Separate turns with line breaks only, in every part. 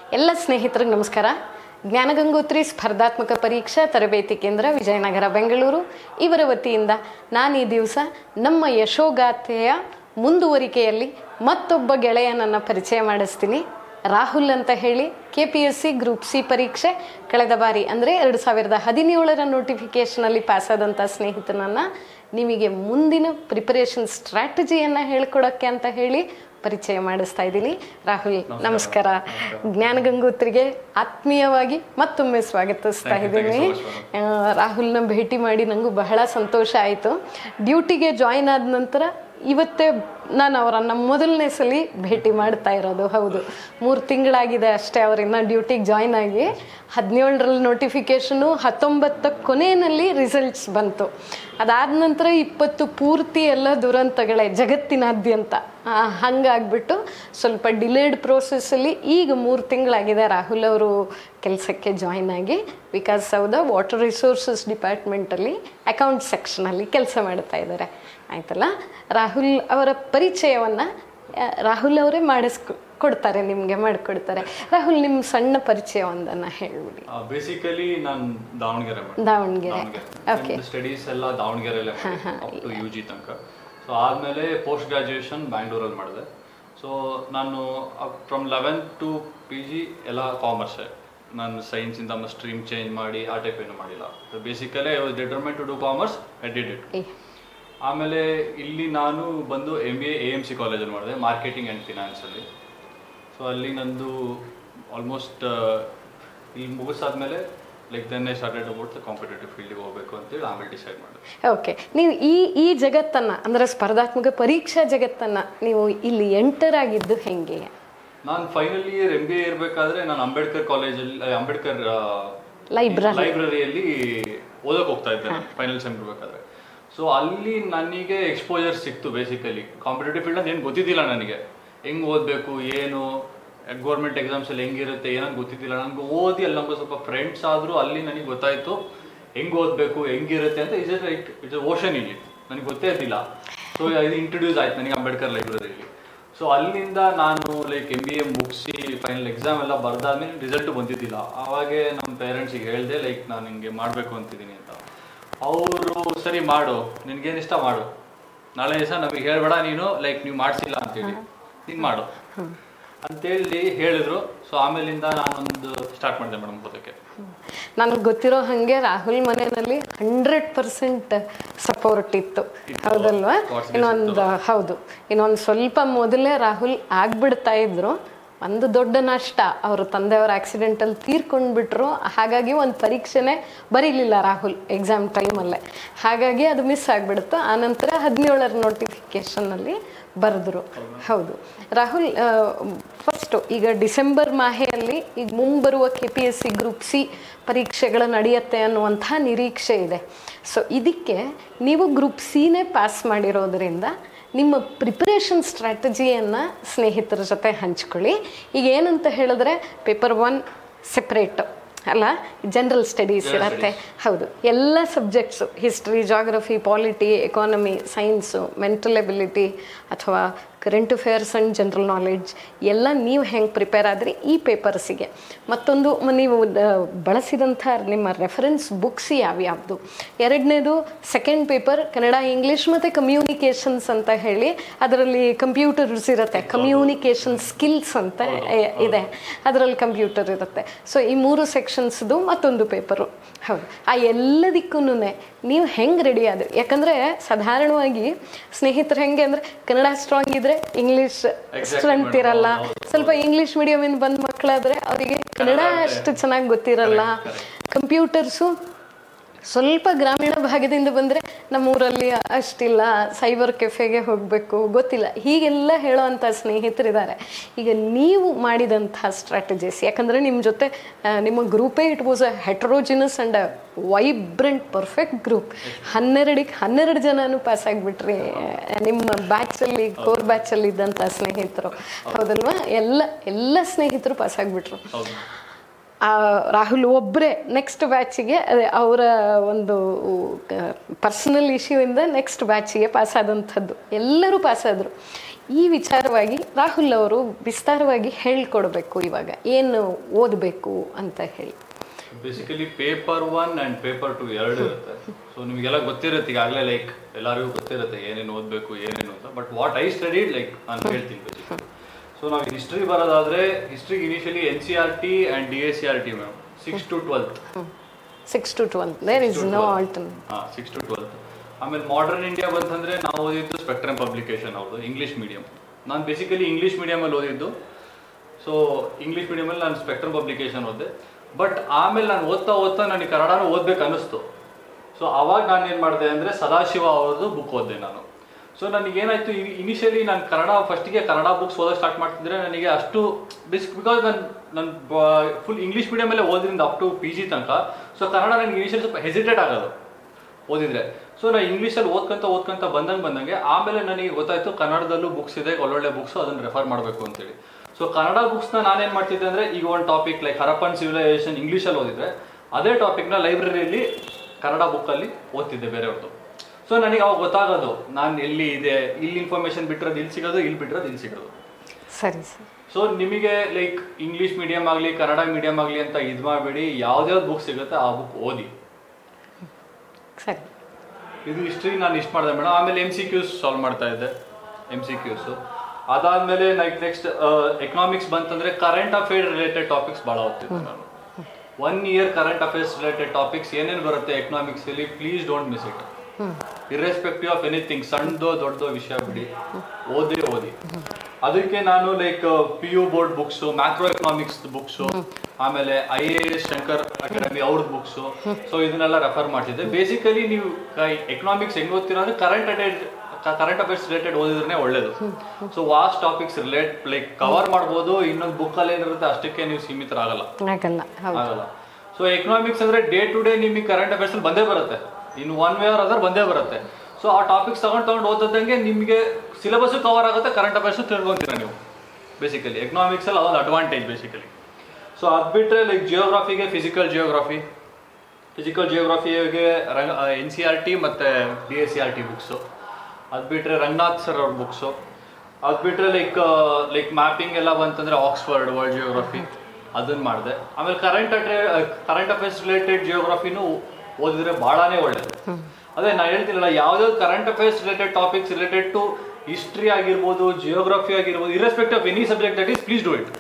ಎಲ್ಲ ಸ್ನೇಹಿತರಿಗೆ ನಮಸ್ಕಾರ. ಜ್ಞಾನಗಂಗೋತ್ರಿ ಸ್ಪರ್ಧಾತ್ಮಕ ಪರೀಕ್ಷಾ ತರಬೇತಿ ಕೇಂದ್ರ ವಿಜಯನಗರ ಬೆಂಗಳೂರು ಇವರ ವತಿಯಿಂದ ನಾನು ಈ ದಿವಸ ನಮ್ಮ ಯಶೋಗಾಥೆಯ ಮುಂದುವರಿಕೆಯಲ್ಲಿ ಮತ್ತೊಬ್ಬ ಗೆಳೆಯನನ್ನು ಪರಿಚಯ ಮಾಡಿಸ್ತೀನಿ. ರಾಹುಲ್ ಅಂತ ಹೇಳಿ KPSC ಗ್ರೂಪ್ ಸಿ ಪರೀಕ್ಷೆ ಕಳೆದ ಬಾರಿ ಅಂದರೆ 2017ರ ನೋಟಿಫಿಕೇಷನಲ್ಲಿ ಪಾಸಾದಂಥ ಸ್ನೇಹಿತನನ್ನು ನಿಮಗೆ ಮುಂದಿನ ಪ್ರಿಪರೇಷನ್ ಸ್ಟ್ರಾಟಜಿಯನ್ನು ಹೇಳ್ಕೊಡೋಕ್ಕೆ ಅಂತ ಹೇಳಿ ಪರಿಚಯ ಮಾಡಿಸ್ತಾ ಇದ್ದೀನಿ. ರಾಹುಲ್ ನಮಸ್ಕಾರ. ಜ್ಞಾನಗಂಗೋತ್ರಿಗೆ ಆತ್ಮೀಯವಾಗಿ ಮತ್ತೊಮ್ಮೆ ಸ್ವಾಗತಿಸ್ತಾ ಇದ್ದೀನಿ. ರಾಹುಲ್ನ ಭೇಟಿ ಮಾಡಿ ನನಗೂ ಬಹಳ ಸಂತೋಷ ಆಯಿತು. ಡ್ಯೂಟಿಗೆ ಜಾಯಿನ್ ಆದ ನಂತರ ಇವತ್ತೇ ನಾನು ಅವರನ್ನು ಮೊದಲನೇ ಸಲ ಭೇಟಿ ಮಾಡ್ತಾ ಇರೋದು. ಹೌದು, 3 ತಿಂಗಳಾಗಿದೆ ಅಷ್ಟೇ ಅವರಿನ್ನ ಡ್ಯೂಟಿಗೆ ಜಾಯಿನ್ ಆಗಿ. 17ರಲ್ಲಿ ನೋಟಿಫಿಕೇಷನು, 19 ಕೊನೆಯಲ್ಲಿ ರಿಸಲ್ಟ್ಸ್ ಬಂತು. ಅದಾದ ನಂತರ 20 ಪೂರ್ತಿ ಎಲ್ಲ ದುರಂತಗಳೇ ಜಗತ್ತಿನಾದ್ಯಂತ. ಹಂಗಾಗ್ಬಿಟ್ಟು ಸ್ವಲ್ಪ ಡಿಲೇಡ್ ಪ್ರೋಸೆಸ್ಸಲ್ಲಿ ಈಗ 3 ತಿಂಗಳಾಗಿದೆ ರಾಹುಲ್ ಅವರು ಕೆಲಸಕ್ಕೆ ಜಾಯಿನ್ ಆಗಿ ವಿಕಾಸಸೌಧ ವಾಟರ್ ರಿಸೋರ್ಸಸ್ ಡಿಪಾರ್ಟ್ಮೆಂಟಲ್ಲಿ ಅಕೌಂಟ್ ಸೆಕ್ಷನಲ್ಲಿ ಕೆಲಸ ಮಾಡ್ತಾ ಇದ್ದಾರೆ. ಆಯ್ತಲ್ಲ, ರಾಹುಲ್ ಅವರ ಪರಿಚಯವನ್ನು ರಾಹುಲ್ ಅವರೇ ಕೊಡ್ತಾರೆ, ನಿಮಗೆ ಮಾಡಿಕೊಡ್ತಾರೆ. ರಾಹುಲ್, ನಿಮ್ಮ ಸಣ್ಣ ಪರಿಚಯ ಒಂದನ್ನು ಹೇಳ್ಬಿಡಿ.
ಬೇಸಿಕಲಿ ನಾನು
ದಾವಣಗೆರೆ
ಓಕೆ, ಸ್ಟಡೀಸ್ ಎಲ್ಲ ದಾವಣಗೆರೆಯಲ್ಲೇ ಅಪ್ ಟು UG ತನಕ. ಸೊ ಆದಮೇಲೆ ಪೋಸ್ಟ್ ಗ್ರಾಜುಯೇಷನ್ ಬ್ಯಾಂಗ್ಳೂರಲ್ಲಿ ಮಾಡಿದೆ. ಸೊ ನಾನು ಫ್ರಮ್ 11th to PG ಎಲ್ಲ ಕಾಮರ್ಸೇ. ನಾನು ಸೈನ್ಸಿಂದ ಸ್ಟ್ರೀಮ್ ಚೇಂಜ್ ಮಾಡಿ ಆ ಟೈಪ್ ಏನು ಮಾಡಿಲ್ಲ. Basically I was determined to do commerce, I did it. ಆಮೇಲೆ ಇಲ್ಲಿ ನಾನು ಬಂದು MBA AMC ಕಾಲೇಜಲ್ಲಿ ಮಾಡಿದೆ, ಮಾರ್ಕೆಟಿಂಗ್ ಆ್ಯಂಡ್ ಫಿನಾನ್ಸಲ್ಲಿ. ಸೊ ಅಲ್ಲಿ ನಂದು ಆಲ್ಮೋಸ್ಟ್ ಇಲ್ಲಿ ಮುಗಿಸಾದ್ಮೇಲೆ then I started about the competitive ಫೀಲ್ಡಿಗೆ ಹೋಗಬೇಕು ಅಂತೇಳಿ ಆಮೇಲೆ ಡಿಸೈಡ್ ಮಾಡಿದೆ.
ಓಕೆ, ನೀವು ಈ ಜಗತ್ತನ್ನು ಅಂದರೆ ಸ್ಪರ್ಧಾತ್ಮಕ ಪರೀಕ್ಷಾ ಜಗತ್ತನ್ನು ನೀವು ಇಲ್ಲಿ ಎಂಟರ್ ಆಗಿದ್ದು ಹೆಂಗೆ?
ನಾನು ಫೈನಲ್ ಇಯರ್ MBA ಇರಬೇಕಾದ್ರೆ ನಾನು ಅಂಬೇಡ್ಕರ್ ಕಾಲೇಜಲ್ಲಿ ಅಂಬೇಡ್ಕರ್ ಲೈಬ್ರರಿಯಲ್ಲಿ ಓದಕ್ಕೆ ಹೋಗ್ತಾ ಇದ್ದೆ ನಾನು ಫೈನಲ್ ಸೆಮ್ ಇರಬೇಕಾದ್ರೆ. ಸೊ ಅಲ್ಲಿ ನನಗೆ ಎಕ್ಸ್ಪೋಜರ್ ಸಿಕ್ತು. ಬೇಸಿಕಲಿ ಕಾಂಪಿಟೇಟಿವ್ ಫೀಲ್ಡ್ ಅಂತ ಏನು ಗೊತ್ತಿದ್ದಿಲ್ಲ ನನಗೆ, ಹೆಂಗೆ ಓದಬೇಕು, ಏನು ಗೌರ್ಮೆಂಟ್ ಎಕ್ಸಾಮ್ಸಲ್ಲಿ ಹೆಂಗಿರುತ್ತೆ ಏನಂತ ಗೊತ್ತಿದ್ದಿಲ್ಲ ನನಗೆ. ಓದಿ ಅಲ್ಲಿ ನಮ್ಗೆ ಸ್ವಲ್ಪ ಫ್ರೆಂಡ್ಸ್ ಆದರೂ ಅಲ್ಲಿ ನನಗೆ ಗೊತ್ತಾಯಿತು ಹೆಂಗೆ ಓದಬೇಕು ಹೆಂಗಿರುತ್ತೆ ಅಂತ. ಇಟ್ಸ್ ಓಷನ್ ಇಲ್ಲಿ ನನಗೆ ಗೊತ್ತೇ ಇದ್ದಿಲ್ಲ. ಸೊ ಇದು ಇಂಟ್ರೊಡ್ಯೂಸ್ ಆಯ್ತು ನನಗೆ ಅಂಬೇಡ್ಕರ್ ಲೈಬ್ರರಿಯಲ್ಲಿ. ಸೊ ಅಲ್ಲಿಂದ ನಾನು MBA ಮುಗಿಸಿ ಫೈನಲ್ ಎಕ್ಸಾಮ್ ಎಲ್ಲ ಬರ್ದಾದ್ಮೇಲೆ ರಿಸಲ್ಟು ಬಂದಿದ್ದಿಲ್ಲ. ಆವಾಗೇ ನಮ್ಮ ಪೇರೆಂಟ್ಸಿಗೆ ಹೇಳಿದೆ ನಾನು ಹಿಂಗೆ ಮಾಡಬೇಕು ಅಂತಿದ್ದೀನಿ ಅಂತ. ಅವರು ಸರಿ ಮಾಡು, ನಿನ್ಗೇನು ಇಷ್ಟ ಮಾಡು, ನಾಳೆ ದಿವಸ ನಮಗೆ ಹೇಳ್ಬೇಡ ನೀನು ನೀವು ಮಾಡಿಸಿಲ್ಲ ಅಂತೇಳಿ, ನೀನು ಮಾಡು ಅಂತೇಳಿ ಹೇಳಿದ್ರು. ಸೊ ಆಮೇಲಿಂದ ನಾನೊಂದು ಸ್ಟಾರ್ಟ್ ಮಾಡಿದೆ ಮೇಡಮ್ ಓದೋಕ್ಕೆ.
ನನಗೆ ಗೊತ್ತಿರೋ ಹಾಗೆ ರಾಹುಲ್ ಮನೆಯಲ್ಲಿ 100% ಸಪೋರ್ಟ್ ಇತ್ತು, ಹೌದಲ್ವಾ? ಇನ್ನೊಂದು ಸ್ವಲ್ಪ ಮೊದಲೇ ರಾಹುಲ್ ಆಗ್ಬಿಡ್ತಾ ಇದ್ರು. ಒಂದು ದೊಡ್ಡ ನಷ್ಟ, ಅವರು ತಂದೆಯವರು ಆಕ್ಸಿಡೆಂಟಲ್ಲಿ ತೀರ್ಕೊಂಡ್ಬಿಟ್ರು. ಹಾಗಾಗಿ ಒಂದು ಪರೀಕ್ಷೆನೇ ಬರೀಲಿಲ್ಲ ರಾಹುಲ್ ಎಕ್ಸಾಮ್ ಟೈಮಲ್ಲೇ. ಹಾಗಾಗಿ ಅದು ಮಿಸ್ ಆಗಿಬಿಡ್ತು. ಆನಂತರ 17ರ ನೋಟಿಫಿಕೇಷನ್ನಲ್ಲಿ ಬರೆದ್ರು. ಹೌದು ರಾಹುಲ್, ಫಸ್ಟು ಈಗ ಡಿಸೆಂಬರ್ ಮಾಹೆಯಲ್ಲಿ ಈಗ ಮುಂಬರುವ KPSC ಗ್ರೂಪ್ ಸಿ ಪರೀಕ್ಷೆಗಳು ನಡೆಯುತ್ತೆ ಅನ್ನುವಂಥ ನಿರೀಕ್ಷೆ ಇದೆ. ಸೊ ಇದಕ್ಕೆ ನೀವು ಗ್ರೂಪ್ ಸಿನೇ ಪಾಸ್ ಮಾಡಿರೋದ್ರಿಂದ ನಿಮ್ಮ ಪ್ರಿಪರೇಷನ್ ಸ್ಟ್ರಾಟಜಿಯನ್ನು ಸ್ನೇಹಿತರ ಜೊತೆ ಹಂಚ್ಕೊಳ್ಳಿ. ಈಗ ಏನಂತ ಹೇಳಿದ್ರೆ ಪೇಪರ್ 1 ಸೆಪ್ರೇಟು ಅಲ್ಲ, ಜನರಲ್ ಸ್ಟಡೀಸ್ ಇರುತ್ತೆ. ಹೌದು, ಎಲ್ಲ subjects history, geography, polity, economy, science, mental ability ಅಥವಾ current affairs and general knowledge ಎಲ್ಲ ನೀವು ಹೆಂಗೆ ಪ್ರಿಪೇರ್ ಆದರೆ ಈ ಪೇಪರ್ಸಿಗೆ. ಮತ್ತೊಂದು, ನೀವು ಬಳಸಿದಂಥ ನಿಮ್ಮ ರೆಫರೆನ್ಸ್ ಬುಕ್ಸ್ ಯಾವ್ಯಾವುದು. ಎರಡನೇದು ಸೆಕೆಂಡ್ ಪೇಪರ್ ಕನ್ನಡ, ಇಂಗ್ಲೀಷ್ ಮತ್ತು ಕಮ್ಯುನಿಕೇಷನ್ಸ್ ಅಂತ ಹೇಳಿ ಅದರಲ್ಲಿ ಕಂಪ್ಯೂಟರ್ಸ್ ಇರುತ್ತೆ. ಕಮ್ಯುನಿಕೇಷನ್ ಸ್ಕಿಲ್ಸ್ ಅಂತ ಇದೆ, ಅದರಲ್ಲಿ ಕಂಪ್ಯೂಟರ್ ಇರುತ್ತೆ. ಸೊ ಈ 3 ಸೆಕ್ಷನ್ಸ್ದು ಮತ್ತೊಂದು ಪೇಪರು. ಹೌದು, ಆ ಎಲ್ಲದಕ್ಕೂ ನೀವು ಹೆಂಗೆ ರೆಡಿ ಆದ್ರಿ? ಯಾಕಂದರೆ ಸಾಧಾರಣವಾಗಿ ಸ್ನೇಹಿತರು ಹೆಂಗೆ ಅಂದರೆ ಕನ್ನಡ ಸ್ಟ್ರಾಂಗ್ ಇದ್ದರೆ ಇಂಗ್ಲೀಷ್ ಸ್ಟ್ರೆಂತ್ ಇರಲ್ಲ. ಸ್ವಲ್ಪ ಇಂಗ್ಲೀಷ್ ಮೀಡಿಯಮಿಂದ ಬಂದ ಮಕ್ಕಳಾದರೆ ಅವರಿಗೆ ಕನ್ನಡ ಅಷ್ಟು ಚೆನ್ನಾಗಿ ಗೊತ್ತಿರಲ್ಲ. ಕಂಪ್ಯೂಟರ್ಸು ಸ್ವಲ್ಪ ಗ್ರಾಮೀಣ ಭಾಗದಿಂದ ಬಂದರೆ ನಮ್ಮೂರಲ್ಲಿ ಅಷ್ಟಿಲ್ಲ, ಸೈಬರ್ ಕೆಫೆಗೆ ಹೋಗಬೇಕು, ಗೊತ್ತಿಲ್ಲ, ಹೀಗೆಲ್ಲ ಹೇಳೋವಂಥ ಸ್ನೇಹಿತರಿದ್ದಾರೆ. ಈಗ ನೀವು ಮಾಡಿದಂಥ ಸ್ಟ್ರಾಟಜೀಸ್, ಯಾಕಂದರೆ ನಿಮ್ಮ ಜೊತೆ ನಿಮ್ಮ ಗ್ರೂಪೇ it was a heterogeneous and vibrant perfect group. 12 ಜನನೂ ಪಾಸ್ ಆಗಿಬಿಟ್ರಿ ನಿಮ್ಮ ಬ್ಯಾಚಲ್ಲಿ, ಕೋರ್ ಬ್ಯಾಚಲ್ಲಿ ಇದ್ದಂಥ ಸ್ನೇಹಿತರು, ಹೌದಲ್ವಾ? ಎಲ್ಲ ಸ್ನೇಹಿತರು ಪಾಸ್ ಆಗಿಬಿಟ್ರು. ರಾಹುಲ್ ಒಬ್ಬರೇ ನೆಕ್ಸ್ಟ್ ಬ್ಯಾಚಿಗೆ ಅವರ ಒಂದು ಪರ್ಸನಲ್ ಇಶ್ಯೂಯಿಂದ ನೆಕ್ಸ್ಟ್ ಬ್ಯಾಚಿಗೆ ಪಾಸಾದಂಥದ್ದು. ಎಲ್ಲರೂ ಪಾಸಾದರು. ಈ ವಿಚಾರವಾಗಿ ರಾಹುಲ್ ಅವರು ವಿಸ್ತಾರವಾಗಿ ಹೇಳ್ಕೊಡ್ಬೇಕು ಇವಾಗ ಏನು ಓದಬೇಕು ಅಂತ ಹೇಳಿ.
ಬೇಸಿಕಲಿ ಪೇಪರ್ 1 and ಪೇಪರ್ 2 ಎರಡು ಇರುತ್ತೆ. ಸೊ ನಿಮಗೆಲ್ಲ ಗೊತ್ತಿರುತ್ತೆ ಈಗಾಗಲೇ, ಲೈಕ್ ಎಲ್ಲರಿಗೂ ಗೊತ್ತಿರುತ್ತೆ ಏನೇನು ಓದಬೇಕು ಏನೇನು ಅಂತ. But what I studied like ನಾನು ಹೇಳ್ತೀನಿ ಬೇಸಿಕಲಿ. ಸೊ ನಾವು ಹಿಸ್ಟ್ರಿ ಬರೋದಾದ್ರೆ ಹಿಸ್ಟ್ರಿಗೆ initially NCERT and DSCRT ma'am 6 to 12.
6 to 12 there is no alternate.
6 to 12. ಆಮೇಲೆ ಮಾಡರ್ನ್ ಇಂಡಿಯಾ ಬಂತಂದ್ರೆ ನಾವು ಓದಿದ್ದು ಸ್ಪೆಕ್ಟ್ರಮ್ ಪಬ್ಲಿಕೇಶನ್ ಅವ್ರದ್ದು ಇಂಗ್ಲೀಷ್ ಮೀಡಿಯಂ. ನಾನು ಬೇಸಿಕಲಿ ಇಂಗ್ಲೀಷ್ ಮೀಡಿಯಮಲ್ಲಿ ಓದಿದ್ದು. ಸೊ ಇಂಗ್ಲೀಷ್ ಮೀಡಿಯಮಲ್ಲಿ ನಾನು ಸ್ಪೆಕ್ಟ್ರಮ್ ಪಬ್ಲಿಕೇಶನ್ ಓದಿದೆ. ಬಟ್ ಆಮೇಲೆ ನಾನು ಓದ್ತಾ ನನಗೆ ಕನ್ನಡನೂ ಓದ್ಬೇಕು ಅನ್ನಿಸ್ತು. ಸೊ ಅವಾಗ ನಾನು ಏನು ಮಾಡಿದೆ ಅಂದರೆ ಸದಾಶಿವ ಅವ್ರದ್ದು ಬುಕ್ ಓದಿದೆ ನಾನು. ಸೊ ನನಗೇನಾಯಿತು, ಇನಿಷಿಯಲಿ ನಾನು ಫಸ್ಟಿಗೆ ಕನ್ನಡ ಬುಕ್ಸ್ ಓದೋಕೆ ಸ್ಟಾರ್ಟ್ ಮಾಡ್ತಿದ್ರೆ ನನಗೆ ಅಷ್ಟು ಬಿಕಾಸ್ ನಾನು ಫುಲ್ ಇಂಗ್ಲೀಷ್ ಮೀಡಿಯಮಲ್ಲೇ ಓದ್ರಿಂದ ಅಪ್ ಟು PG ತನಕ. ಸೊ ಕನ್ನಡ ನನಗೆ ಇನಿಷಿಯಲಿ ಸ್ವಲ್ಪ ಹೆಸಿಟೇಟ್ ಆಗೋದು ಓದಿದ್ರೆ. ಸೊ ನಾನು ಇಂಗ್ಲೀಷಲ್ಲಿ ಓದ್ಕೊಂತ ಬಂದಂಗೆ ಆಮೇಲೆ ನನಗೆ ಗೊತ್ತಾಯಿತು ಕನ್ನಡದಲ್ಲೂ ಬುಕ್ಸ್ ಇದೆ, ಒಳ್ಳೊಳ್ಳೆ ಬುಕ್ಸು, ಅದನ್ನು ರೆಫರ್ ಮಾಡಬೇಕು ಅಂತೇಳಿ. ಸೊ ಕನ್ನಡ ಬುಕ್ಸ್ನ ನಾನೇನು ಮಾಡ್ತಿದ್ದೆ ಅಂದರೆ, ಈಗ ಒಂದು ಟಾಪಿಕ್ ಲೈಕ್ ಹರಪ್ಪನ್ ಸಿವಿಲೈಸೇಷನ್ ಇಂಗ್ಲೀಷಲ್ಲಿ ಓದಿದ್ರೆ ಅದೇ ಟಾಪಿಕ್ನ ಲೈಬ್ರರಿಯಲ್ಲಿ ಕನ್ನಡ ಬುಕ್ಕಲ್ಲಿ ಓದ್ತಿದ್ದೆ ಬೇರೆಯವ್ರದ್ದು. ಸೊ ನನಗೆ ಅವಾಗ ಗೊತ್ತಾಗೋದು ನಾನು ಎಲ್ಲಿ ಇದೆ, ಇಲ್ಲಿ ಇನ್ಫಾರ್ಮೇಷನ್ ಬಿಟ್ಟಿರೋದು ಇಲ್ಲಿ ಸಿಗೋದು, ಇಲ್ಲಿ ಬಿಟ್ಟಿರೋದು ಇಲ್ಲಿ ಸಿಗೋದು.
ಸರಿ ಸರ್.
ಸೊ ನಿಮಗೆ ಲೈಕ್ ಇಂಗ್ಲೀಷ್ ಮೀಡಿಯಮ್ ಆಗಲಿ ಕನ್ನಡ ಮೀಡಿಯಮ್ ಆಗಲಿ ಅಂತ ಇದು ಮಾಡಬೇಡಿ, ಯಾವ್ದ್ಯಾವ್ದು ಬುಕ್ ಸಿಗುತ್ತೆ ಆ ಬುಕ್ ಓದಿ.
ಸರಿ.
ಇದು ಹಿಸ್ಟ್ರಿ ನಾನು ಇಷ್ಟು ಮಾಡಿದೆ ಮೇಡಮ್. ಆಮೇಲೆ MCQs ಸಾಲ್ವ್ ಮಾಡ್ತಾ ಇದ್ದೆ, MCQs. ಅದಾದಮೇಲೆ ನೆಕ್ಸ್ಟ್ ಎಕನಾಮಿಕ್ಸ್ ಬಂತಂದರೆ ಕರೆಂಟ್ ಅಫೇರ್ ರಿಲೇಟೆಡ್ ಟಾಪಿಕ್ಸ್ ಭಾಳ ಓದ್ತಿದ್ದೆ ನಾನು. 1 year current affairs related topics ಏನೇನು ಬರುತ್ತೆ ಎಕನಾಮಿಕ್ಸಲ್ಲಿ, please don't miss it. Irrespective of anything, ಸಣ್ಣದೋ ದೊಡ್ಡದೋ ವಿಷಯ ಬಿಡಿ, ಓದಿ. ಅದಕ್ಕೆ ನಾನು like PU board books, macro economics books, ಆಮೇಲೆ IAS ಶಂಕರ್ ಅಕಾಡೆಮಿ ಅವ್ರದ್ದು ಬುಕ್ಸು. ಸೊ ಇದನ್ನೆಲ್ಲ ರೆಫರ್ ಮಾಡ್ತಿದ್ದೆ. ಬೇಸಿಕಲಿ ನೀವು ಎಕನಾಮಿಕ್ಸ್ ಹೆಂಗೆ ಓದ್ತೀರಾ ಅಂದರೆ ಕರೆಂಟ್ ಅಫೇರ್ಸ್ ರಿಲೇಟೆಡ್ ಓದಿದ್ರೆ ಒಳ್ಳೇದು. So vast topics like cover ಮಾಡ್ಬೋದು. ಇನ್ನೊಂದು ಬುಕ್ಕಲ್ಲಿ ಏನಿರುತ್ತೆ ಅಷ್ಟಕ್ಕೆ ನೀವು ಸೀಮಿತರಾಗಲ್ಲ. ಸೊ ಎಕನಾಮಿಕ್ಸ್ ಅಂದರೆ ಡೇ ಟು ಡೇ ನಿಮಗೆ ಕರೆಂಟ್ ಅಫೇರ್ಸ್ ಬಂದೇ ಬರುತ್ತೆ, ಇನ್ನು 1 way or other ಬಂದೇ ಬರುತ್ತೆ. ಸೊ ಆ ಟಾಪಿಕ್ಸ್ ತಗೊಂಡು ಓದೋದಂಗೆ ನಿಮಗೆ ಸಿಲೆಬಸ್ಸು ಕವರ್ ಆಗುತ್ತೆ, ಕರೆಂಟ್ ಅಫೇರ್ಸು ತಿಳ್ಕೊಂತೀರ ನೀವು. ಬೇಸಿಕಲಿ ಎಕನಾಮಿಕ್ಸಲ್ಲಿ ಅದೊಂದು ಅಡ್ವಾಂಟೇಜ್ ಬೇಸಿಕಲಿ. ಸೊ ಅದು ಬಿಟ್ಟರೆ ಲೈಕ್ ಜಿಯೋಗ್ರಫಿಗೆ ಫಿಸಿಕಲ್ ಜಿಯೋಗ್ರಫಿಗೆ NCERT ಮತ್ತು DSCRT ಬುಕ್ಸು. ಅದು ಬಿಟ್ಟರೆ ರಂಗನಾಥ್ ಸರ್ ಅವ್ರ ಬುಕ್ಸು. ಅದು ಬಿಟ್ಟರೆ ಲೈಕ್ ಮ್ಯಾಪಿಂಗ್ ಎಲ್ಲ ಬಂತಂದರೆ ಆಕ್ಸ್ಫರ್ಡ್ ವರ್ಲ್ಡ್ ಜಿಯೋಗ್ರಫಿ ಅದನ್ನು ಮಾಡಿದೆ. ಆಮೇಲೆ ಕರೆಂಟ್ ಅಫೇರ್ಸ್ ರಿಲೇಟೆಡ್ ಜಿಯೋಗ್ರಫಿನೂ ಓದಿದ್ರೆ ಭಾಳನೇ ಒಳ್ಳೇದು. ಅದೇ ನಾನು ಹೇಳ್ತೀನಲ್ಲ, ಯಾವುದಾದ್ರು current affairs related topics related to history ಆಗಿರ್ಬೋದು, ಜಿಯೋಗ್ರಫಿ ಆಗಿರ್ಬೋದು, irrespective of any subject that is, please do it.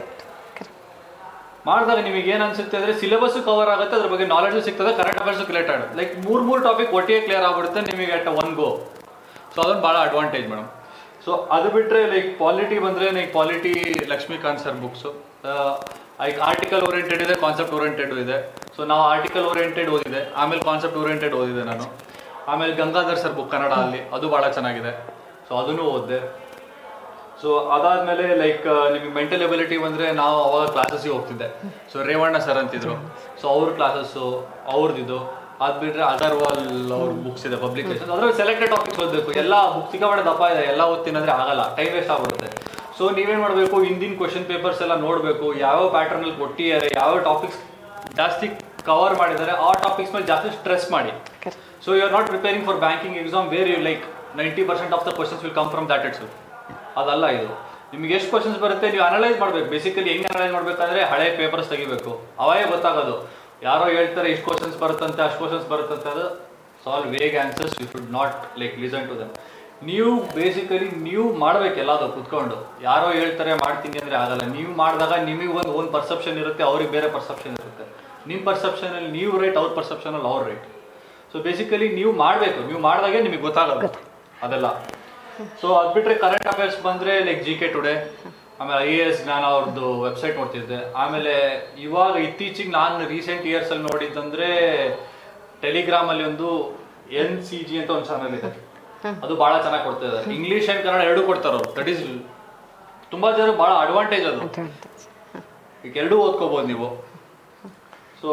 ಮಾಡಿದಾಗ ನಿಮಗೆ ಏನು ಅನ್ಸುತ್ತೆ ಅಂದರೆ ಸಿಲೆಬಸ್ಸು ಕವರ್ ಆಗುತ್ತೆ, ಅದ್ರ ಬಗ್ಗೆ ನಾಲೆಜು ಸಿಗ್ತದೆ, current affairs related like 3 topic ಒಟ್ಟಿಗೆ ಕ್ಲಿಯರ್ ಆಗ್ಬಿಡುತ್ತೆ ನಿಮಗೆ ಅಟ್ ಒನ್ ಗೋ. ಸೊ ಅದೊಂದು ಭಾಳ ಅಡ್ವಾಂಟೇಜ್ ಮೇಡಮ್. ಸೊ ಅದು ಬಿಟ್ಟರೆ ಲೈಕ್ ಪಾಲಿಟಿ ಬಂದರೆ polity Lakshmikanth sir books. Like article oriented ಇದೆ, ಕಾನ್ಸೆಪ್ಟ್ ಓರಿಯೆಂಟೆಡ್ ಇದೆ. ಸೊ ನಾವು ಆರ್ಟಿಕಲ್ ಓರಿಯೆಂಟೆಡ್ ಓದಿದೆ, ಆಮೇಲೆ ಕಾನ್ಸೆಪ್ಟ್ ಓರಿಯೆಂಟೆಡ್ ಓದಿದೆ ನಾನು. ಆಮೇಲೆ ಗಂಗಾಧರ್ ಸರ್ ಬುಕ್ ಕನ್ನಡ ಅಲ್ಲಿ, ಅದು ಭಾಳ ಚೆನ್ನಾಗಿದೆ. ಸೊ ಅದನ್ನು ಓದಿದೆ. ಸೊ ಅದಾದಮೇಲೆ ಲೈಕ್ ನಿಮಗೆ ಮೆಂಟಲ್ ಎಬಿಲಿಟಿ ಬಂದರೆ ನಾವು ಅವಾಗ ಕ್ಲಾಸಸ್ಸಿಗೆ ಹೋಗ್ತಿದ್ದೆ. ಸೊ ರೇವಣ್ಣ ಸರ್ ಅಂತಿದ್ರು, ಸೊ ಅವ್ರ ಕ್ಲಾಸಸ್ಸು ಅವ್ರದ್ದು. ಅದು ಬಿಟ್ಟರೆ ಅಗರ್ವಾಲ್ ಅವ್ರ ಬುಕ್ಸ್ ಇದೆ ಪಬ್ಲಿಕೇಶನ್. ಅದ್ರಲ್ಲಿ ಸೆಲೆಕ್ಟೆಡ್ ಟಾಪಿಕ್ಸ್ ಓದಬೇಕು. ಎಲ್ಲ ಬುಕ್ ಸಿಕ್ಕಾಪಟ್ಟೆ ದಪ್ಪ ಇದೆ, ಎಲ್ಲ ಓದ್ತೀನಂದ್ರೆ ಆಗಲ್ಲ, ಟೈಮ್ ವೇಸ್ಟ್ ಆಗ್ಬಿಡುತ್ತೆ. ಸೊ ನೀವೇನು ಮಾಡಬೇಕು, ಹಿಂದಿನ ಕ್ವಶನ್ ಪೇಪರ್ಸ್ ಎಲ್ಲ ನೋಡಬೇಕು, ಯಾವ ಪ್ಯಾಟರ್ನಲ್ಲಿ ಕೊಟ್ಟಿದ್ದಾರೆ, ಯಾವ ಟಾಪಿಕ್ಸ್ ಜಾಸ್ತಿ ಕವರ್ ಮಾಡಿದ್ದಾರೆ, ಆ ಟಾಪಿಕ್ಸ್ ಮೇಲೆ ಜಾಸ್ತಿ ಸ್ಟ್ರೆಸ್ ಮಾಡಿ. So you are not preparing for banking exam where you like 90% of the questions will come from that itself. ಅದಲ್ಲ ಇದು. ನಿಮ್ಗೆ ಎಷ್ಟು ಕ್ವಶನ್ಸ್ ಬರುತ್ತೆ ನೀವು ಅನಲೈಸ್ ಮಾಡಬೇಕು. ಬೇಸಿಕಲಿ ಹೆಂಗೆ ಅನಲೈಸ್ ಮಾಡಬೇಕಂದ್ರೆ ಹಳೆ ಪೇಪರ್ಸ್ ತೆಗಿಬೇಕು, ಅವೇ ಗೊತ್ತಾಗೋದು. ಯಾರೋ ಹೇಳ್ತಾರೆ ಇಷ್ಟು ಕ್ವಶನ್ಸ್ ಬರುತ್ತಂತೆ, ಅಷ್ಟು ಕ್ವಶನ್ಸ್ ಬರುತ್ತಂತೆ, ಅದು solve vague answers. You should not like listen to them. ನೀವು ಬೇಸಿಕಲಿ ನೀವು ಮಾಡಬೇಕು ಎಲ್ಲದು ಕುತ್ಕೊಂಡು. ಯಾರೋ ಹೇಳ್ತಾರೆ ಮಾಡ್ತೀನಿ ಅಂದರೆ ಆಗಲ್ಲ. ನೀವು ಮಾಡಿದಾಗ ನಿಮಗೆ ಒಂದು ಓನ್ ಪರ್ಸೆಪ್ಷನ್ ಇರುತ್ತೆ, ಅವ್ರಿಗೆ ಬೇರೆ ಪರ್ಸೆಪ್ಷನ್ ಇರುತ್ತೆ. ನಿಮ್ಮ ಪರ್ಸೆಪ್ಷನಲ್ಲಿ ನೀವು ರೈಟ್, ಅವ್ರ ಪರ್ಸೆಪ್ಷನಲ್ಲಿ ಅವ್ರು ರೈಟ್. ಸೊ ಬೇಸಿಕಲಿ ನೀವು ಮಾಡಬೇಕು, ನೀವು ಮಾಡಿದಾಗೆ ನಿಮಗೆ ಗೊತ್ತಾಗೋದು ಅದೆಲ್ಲ. ಸೊ ಅದು ಬಿಟ್ಟರೆ ಕರೆಂಟ್ ಅಫೇರ್ಸ್ ಬಂದರೆ ಲೈಕ್ GK ಟುಡೇ, ಆಮೇಲೆ IAS ಜ್ಞಾನ ಅವ್ರದ್ದು ವೆಬ್ಸೈಟ್ ನೋಡ್ತಿದ್ದೆ. ಆಮೇಲೆ ಇವಾಗ ಇತ್ತೀಚೆಗೆ ನಾನು ರೀಸೆಂಟ್ ಇಯರ್ಸಲ್ಲಿ ನೋಡಿದ್ದಂದರೆ ಟೆಲಿಗ್ರಾಮಲ್ಲಿ ಒಂದು NCG ಅಂತ ಒಂದು ಚಾನಲ್ ಇದೆ, ಅದು ಭಾಳ ಚೆನ್ನಾಗಿ ಕೊಡ್ತಾ ಇದ್ದಾರೆ. ಇಂಗ್ಲೀಷ್ ಆ್ಯಂಡ್ ಕನ್ನಡ ಎರಡೂ ಕೊಡ್ತಾರೆ ಅವರು. ದಟ್ ಈಸ್ ತುಂಬ ಜನ ಭಾಳ ಅಡ್ವಾಂಟೇಜ್ ಅದು. ಈಗ ಎರಡೂ ಓದ್ಕೋಬೋದು ನೀವು. ಸೊ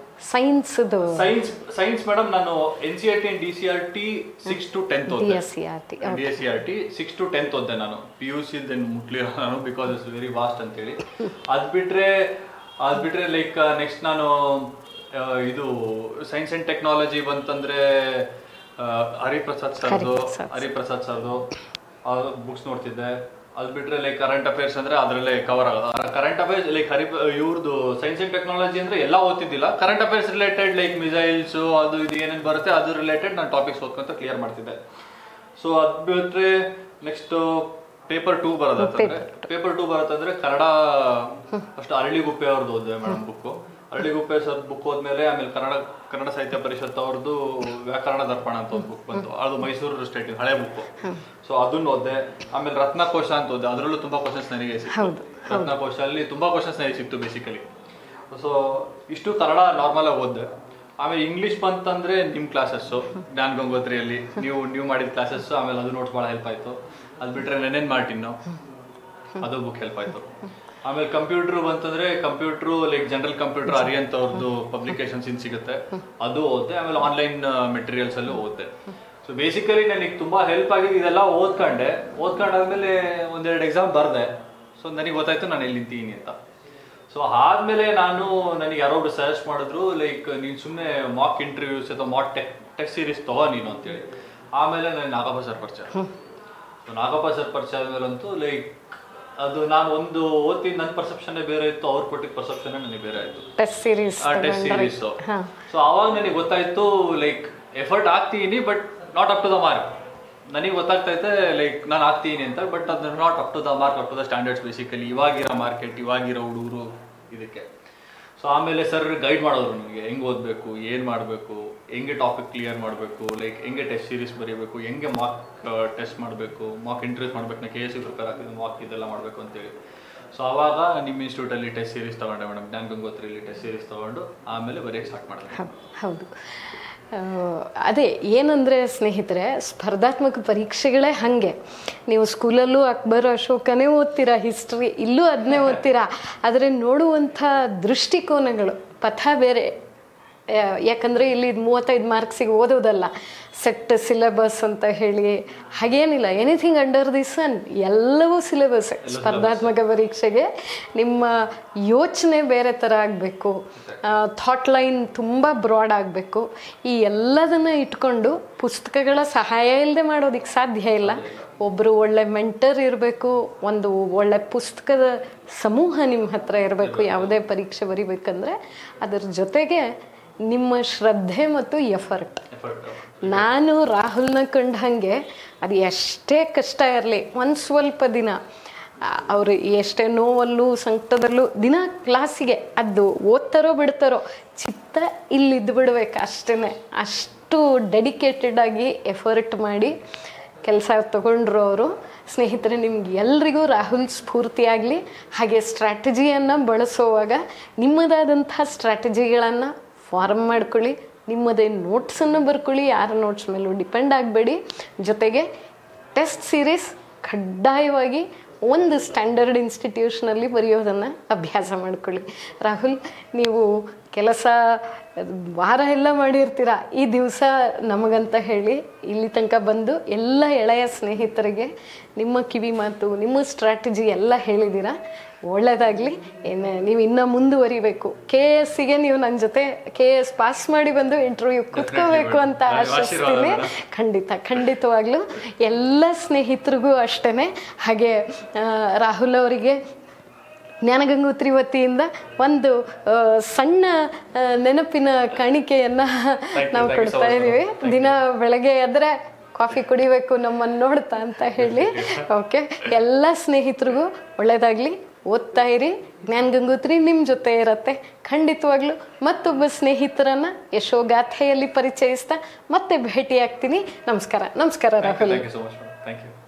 ಸೈನ್ಸ್ ಮೇಡಮ್ ನಾನು NCERT and DCRT 6 to 10th ಓದಿದೆ. DSCRT 6 to 10th ಓದಿದೆ ನಾನು. PUC ಮುಟ್ಲಿರೋ ನಾನು, ಬಿಕಾಸ್ ಇಟ್ಸ್ ವೆರಿ ವಾಸ್ಟ್ ಅಂತೇಳಿ. ಅದು ಬಿಟ್ಟರೆ ಲೈಕ್ ನೆಕ್ಸ್ಟ್ ನಾನು ಇದು ಸೈನ್ಸ್ ಆ್ಯಂಡ್ ಟೆಕ್ನಾಲಜಿ ಬಂತಂದರೆ ಹರಿಪ್ರಸಾದ್ ಸರ್ದು ಬುಕ್ಸ್ ನೋಡ್ತಿದ್ದೆ. ಅದು ಬಿಟ್ರೆ ಲೈಕ್ ಕರೆಂಟ್ ಅಫೇರ್ಸ್ ಅಂದ್ರೆ ಅದರಲ್ಲೇ ಕವರ್ ಆಗೋದು. ಕರೆಂಟ್ ಅಫೇರ್ಸ್ ಲೈಕ್ ಇವ್ರದ್ದು ಸೈನ್ಸ್ ಅಂಡ್ ಟೆಕ್ನಾಲಜಿ ಅಂದ್ರೆ ಎಲ್ಲ ಓದ್ತಿದ್ದಿಲ್ಲ. Current affairs related like missiles ಅದು ಇದು ಏನೇನು ಬರುತ್ತೆ ಅದು ರಿಲೇಟೆಡ್ ನಾನು ಟಾಪಿಕ್ಸ್ ಓದ್ಕೊಂತ ಕ್ಲಿಯರ್ ಮಾಡ್ತಿದ್ದೆ. ಸೊ ಅದು ಬಿಟ್ರೆ ನೆಕ್ಸ್ಟ್ ಪೇಪರ್ 2 ಬರುತ್ತಂದ್ರೆ ಕನ್ನಡ ಫಸ್ಟ್ ಅರಳಿಗುಪ್ಪೆ ಅವ್ರದ್ದು ಓದಿದೆ madam book. Aralikuppe sir book ಹೋದ್ಮೇಲೆ ಆಮೇಲೆ ಕನ್ನಡ ಸಾಹಿತ್ಯ ಪರಿಷತ್ ಅವ್ರದ್ದು ವ್ಯಾಕರಣ ದರ್ಪಣ ಅಂತ ಒಂದು ಬುಕ್ ಬಂತು. ಅದು ಮೈಸೂರು ಸ್ಟೇಟ್ ಹಳೆ ಬುಕ್. ಸೊ ಅದನ್ನ ಓದ್ದೆ. ಆಮೇಲೆ ರತ್ನಕೋಶ ಅಂತ ಓದ್ದೆ. ಅದರಲ್ಲೂ ತುಂಬಾ ಕ್ವಶನ್ಸ್ ನನಗೆ ಸಿಕ್ತು. ರತ್ನಕೋಶ ಅಲ್ಲಿ ತುಂಬಾ ಕ್ವಶನ್ಸ್ ನನಗೆ ಸಿಕ್ತು ಬೇಸಿಕಲಿ. ಸೊ ಇಷ್ಟು ಕನ್ನಡ ನಾರ್ಮಲ್ ಆಗಿ ಓದ್ದೆ. ಆಮೇಲೆ ಇಂಗ್ಲಿಷ್ ಬಂತಂದ್ರೆ ನಿಮ್ ಕ್ಲಾಸಸ್ ಜ್ಞಾನ್ ಗಂಗೋತ್ರಿಯಲ್ಲಿ ನೀವು ಮಾಡಿದ ಕ್ಲಾಸಸ್, ಆಮೇಲೆ ಅದು ನೋಟ್ಸ್ ಬಹಳ ಹೆಲ್ಪ್ ಆಯ್ತು. ಅದು ಬಿಟ್ರೆ ನೆನೆನ್ ಮಾರ್ಟಿನ್ ಅದು ಬುಕ್ ಹೆಲ್ಪ್ ಆಯ್ತು. ಆಮೇಲೆ ಕಂಪ್ಯೂಟರ್ ಬಂತಂದ್ರೆ computer like general computer Arihant ಅವ್ರದ್ದು ಪಬ್ಲಿಕೇಶನ್ಸ್ ಇನ್ ಸಿಗುತ್ತೆ, ಅದು ಓದ್ದೆ. ಆಮೇಲೆ ಆನ್ಲೈನ್ ಮೆಟೀರಿಯಲ್ಸ್ ಅಲ್ಲೂ ಓದ್ದೆ. ಸೊ ಬೇಸಿಕಲಿ ನನಗೆ ತುಂಬಾ ಹೆಲ್ಪ್ ಆಗಿದೆ. ಇದೆಲ್ಲ ಓದ್ಕೊಂಡಾದ್ಮೇಲೆ ಒಂದೆರಡು ಎಕ್ಸಾಮ್ ಬರ್ದೆ. ಸೊ ನನಗೆ ಗೊತ್ತಾಯ್ತು ನಾನು ಎಲ್ಲಿ ನಿಂತೀನಿ ಅಂತ. ಸೊ ಆದ್ಮೇಲೆ ನನಗೆ ಯಾರೊಬ್ರು ಸಜೆಸ್ಟ್ ಮಾಡಿದ್ರು ಲೈಕ್ ನೀನ್ ಸುಮ್ಮನೆ ಮಾಕ್ ಇಂಟರ್ವ್ಯೂಸ್ ಅಥವಾ ಮಾಕ್ ಟೆಸ್ಟ್ ಸೀರೀಸ್ ತಗೋ ನೀನು ಅಂತೇಳಿ. ಆಮೇಲೆ ನನಗೆ ನಾಗಪ್ಪ ಸರ್ ಪರಿಚಯ. ಸೊ ನಾಗಪ್ಪ ಸರ್ ಪರಿಚಯ ಆದ್ಮೇಲಂತೂ ಲೈಕ್ ಅದು ನಾನು ಒಂದು ಓದ್ತಿದ್ದು ನನ್ನ ಪರ್ಸೆಪ್ಷನ್ ಬೇರೆ ಇತ್ತು, ಅವ್ರು ಕೊಟ್ಟಿದ್ದ ಪರ್ಸೆಪ್ಷನ್ ನನಗೆ ಬೇರೆ ಆಯ್ತು. Test series. ಸೊ ಅವಾಗ ನನಗೆ ಗೊತ್ತಾಯ್ತು ಲೈಕ್ ಎಫರ್ಟ್ ಆಗ್ತೀನಿ but not up to the mark. ನನಗೆ ಗೊತ್ತಾಗ್ತಾ ಇತ್ತೆ ಲೈಕ್ ನಾನು ಆಗ್ತೀನಿ ಅಂತ, ಬಟ್ ಅದು not up to the mark, up to the standards basically ಇವಾಗಿರೋ ಮಾರ್ಕೆಟ್, ಇವಾಗಿರೋ ಹುಡುಗರು ಇದಕ್ಕೆ. ಸೊ ಆಮೇಲೆ ಸರ್ ಗೈಡ್ ಮಾಡೋರು ನನಗೆ ಹೆಂಗೆ ಓದಬೇಕು, ಏನು ಮಾಡಬೇಕು, ಹೆಂಗೆ ಟಾಪಿಕ್ ಕ್ಲಿಯರ್ ಮಾಡಬೇಕು, ಲೈಕ್ ಹೆಂಗೆ ಟೆಸ್ಟ್ ಸೀರೀಸ್ ಬರೀಬೇಕು, ಹೆಂಗೆ ಮಾರ್ಕ್ ಟೆಸ್ಟ್ ಮಾಡಬೇಕು, ಮಾರ್ಕ್ ಇಂಟರ್ವ್ಯೂಸ್ ಮಾಡಬೇಕು. ನಾನು KSC ಪ್ರಿಪೇರ್ ಆಗ್ತಿದ್ದು ಮಾರ್ಕ್ ಇದೆಲ್ಲ ಮಾಡಬೇಕು ಅಂತೇಳಿ. ಸೊ ಆವಾಗ ನಿಮ್ಮ ಇನ್ಸ್ಟಿಟ್ಯೂಟಲ್ಲಿ ಟೆಸ್ಟ್ ಸೀರೀಸ್ ತೊಗೊಂಡೆ ಮೇಡಮ್, ಜ್ಞಾನ್ ಗಂಗೋತ್ರಿಯಲ್ಲಿ ಟೆಸ್ಟ್ ಸೀರೀಸ್ ತೊಗೊಂಡು ಆಮೇಲೆ ಬರೆಯೋಕ್ಕೆ ಸ್ಟಾರ್ಟ್ ಮಾಡಿದೆ.
ಹೌದು, ಅದೇ ಏನಂದರೆ ಸ್ನೇಹಿತರೆ, ಸ್ಪರ್ಧಾತ್ಮಕ ಪರೀಕ್ಷೆಗಳೇ ಹಾಗೆ. ನೀವು ಸ್ಕೂಲಲ್ಲೂ ಅಕ್ಬರ್ ಅಶೋಕನೇ ಓದ್ತೀರಾ, ಹಿಸ್ಟ್ರಿ ಇಲ್ಲೂ ಅದನ್ನೇ ಓದ್ತೀರಾ. ಆದರೆ ನೋಡುವಂಥ ದೃಷ್ಟಿಕೋನಗಳು ಪಥ ಬೇರೆ. ಯಾಕಂದರೆ ಇಲ್ಲಿ 35 ಮಾರ್ಕ್ಸಿಗೆ ಓದೋದಲ್ಲ, ಸೆಟ್ ಸಿಲೆಬಸ್ ಅಂತ ಹೇಳಿ ಹಾಗೇನಿಲ್ಲ. ಎನಿಥಿಂಗ್ ಅಂಡರ್ ದಿ ಸನ್ ಎಲ್ಲವೂ ಸಿಲೆಬಸ್. ಸ್ಪರ್ಧಾತ್ಮಕ ಪರೀಕ್ಷೆಗೆ ನಿಮ್ಮ ಯೋಚನೆ ಬೇರೆ ಥರ ಆಗಬೇಕು, ಥಾಟ್ ಲೈನ್ ತುಂಬ ಬ್ರಾಡ್ ಆಗಬೇಕು. ಈ ಎಲ್ಲದನ್ನು ಇಟ್ಕೊಂಡು ಪುಸ್ತಕಗಳ ಸಹಾಯ ಇಲ್ಲದೆ ಮಾಡೋದಕ್ಕೆ ಸಾಧ್ಯ ಇಲ್ಲ. ಒಬ್ಬರು ಒಳ್ಳೆ ಮೆಂಟರ್ ಇರಬೇಕು, ಒಂದು ಒಳ್ಳೆ ಪುಸ್ತಕದ ಸಮೂಹ ನಿಮ್ಮ ಹತ್ರ ಇರಬೇಕು ಯಾವುದೇ ಪರೀಕ್ಷೆ ಬರಿಬೇಕಂದ್ರೆ. ಅದರ ಜೊತೆಗೆ ನಿಮ್ಮ ಶ್ರದ್ಧೆ ಮತ್ತು ಎಫರ್ಟ್. ನಾನು ರಾಹುಲ್ನ ಕಂಡ ಹಾಗೆ ಅದು ಎಷ್ಟೇ ಕಷ್ಟ ಇರಲಿ, ಒಂದು ಸ್ವಲ್ಪ ದಿನ ಅವರು ಎಷ್ಟೇ ನೋವಲ್ಲೂ ಸಂಕಟದಲ್ಲೂ ದಿನ ಕ್ಲಾಸಿಗೆ ಅದು ಓದ್ತಾರೋ ಬಿಡ್ತಾರೋ ಚಿತ್ತ ಇಲ್ಲಿದ್ದು ಬಿಡ್ಬೇಕು ಅಷ್ಟೇ. ಅಷ್ಟು ಡೆಡಿಕೇಟೆಡ್ ಆಗಿ ಎಫರ್ಟ್ ಮಾಡಿ ಕೆಲಸ ತಗೊಂಡ್ರು ಅವರು. ಸ್ನೇಹಿತರೆ, ನಿಮ್ಗೆ ಎಲ್ರಿಗೂ ರಾಹುಲ್ ಸ್ಫೂರ್ತಿಯಾಗಲಿ. ಹಾಗೆ ಸ್ಟ್ರಾಟಜಿಯನ್ನು ಬಳಸುವಾಗ ನಿಮ್ಮದಾದಂಥ ಸ್ಟ್ರಾಟಜಿಗಳನ್ನು ಫಾರ್ಮ್ ಮಾಡ್ಕೊಳ್ಳಿ, ನಿಮ್ಮದೇ ನೋಟ್ಸನ್ನು ಬರ್ಕೊಳ್ಳಿ, ಯಾರ ನೋಟ್ಸ್ ಮೇಲೂ ಡಿಪೆಂಡ್ ಆಗಬೇಡಿ. ಜೊತೆಗೆ ಟೆಸ್ಟ್ ಸೀರೀಸ್ ಕಡ್ಡಾಯವಾಗಿ ಒಂದು ಸ್ಟ್ಯಾಂಡರ್ಡ್ ಇನ್ಸ್ಟಿಟ್ಯೂಷನಲ್ಲಿ ಬರೆಯೋದನ್ನು ಅಭ್ಯಾಸ ಮಾಡ್ಕೊಳ್ಳಿ. ರಾಹುಲ್, ನೀವು ಕೆಲಸ ವಾರ ಎಲ್ಲ ಮಾಡಿರ್ತೀರ, ಈ ದಿವಸ ನಮಗಂತ ಹೇಳಿ ಇಲ್ಲಿ ತನಕ ಬಂದು ಎಲ್ಲ ಎಳೆಯ ಸ್ನೇಹಿತರಿಗೆ ನಿಮ್ಮ ಕಿವಿ ಮಾತು, ನಿಮ್ಮ ಸ್ಟ್ರಾಟಜಿ ಎಲ್ಲ ಹೇಳಿದ್ದೀರಾ. ಒಳ್ಳೆಯದಾಗಲಿ. ನೀವು ಇನ್ನೂ ಮುಂದುವರಿಬೇಕು. KSCಗೆ ನೀವು ನನ್ನ ಜೊತೆ KS ಪಾಸ್ ಮಾಡಿ ಬಂದು ಇಂಟರ್ವ್ಯೂ ಕೂತ್ಕೋಬೇಕು ಅಂತ ಆಶಿಸ್ತೀನಿ. ಖಂಡಿತವಾಗ್ಲೂ ಎಲ್ಲ ಸ್ನೇಹಿತರಿಗೂ ಅಷ್ಟೇ. ಹಾಗೆ ರಾಹುಲ್ ಅವರಿಗೆ ಜ್ಞಾನಗಂಗೋತ್ರಿ ವತಿಯಿಂದ ಒಂದು ಸಣ್ಣ ನೆನಪಿನ ಕಾಣಿಕೆಯನ್ನು ನಾವು ಕೊಡ್ತಾ ಇದ್ದೀವಿ. ದಿನ ಬೆಳಗ್ಗೆ ಎದ್ರೆ ಕಾಫಿ ಕುಡಿಬೇಕು ನಮ್ಮನ್ನು ನೋಡ್ತಾ ಅಂತ ಹೇಳಿ. ಓಕೆ, ಎಲ್ಲ ಸ್ನೇಹಿತರಿಗೂ ಒಳ್ಳೆಯದಾಗಲಿ. ಓದ್ತಾ ಇರಿ. ಜ್ಞಾನ್ ಗಂಗೋತ್ರಿ ನಿಮ್ಮ ಜೊತೆ ಇರತ್ತೆ ಖಂಡಿತವಾಗ್ಲೂ. ಮತ್ತೊಬ್ಬ ಸ್ನೇಹಿತರನ್ನ ಯಶೋಗಾಥೆಯಲ್ಲಿ ಪರಿಚಯಿಸ್ತಾ ಮತ್ತೆ ಭೇಟಿ ಆಗ್ತೀನಿ. ನಮಸ್ಕಾರ Rahul.
Thank you so much. Thank you.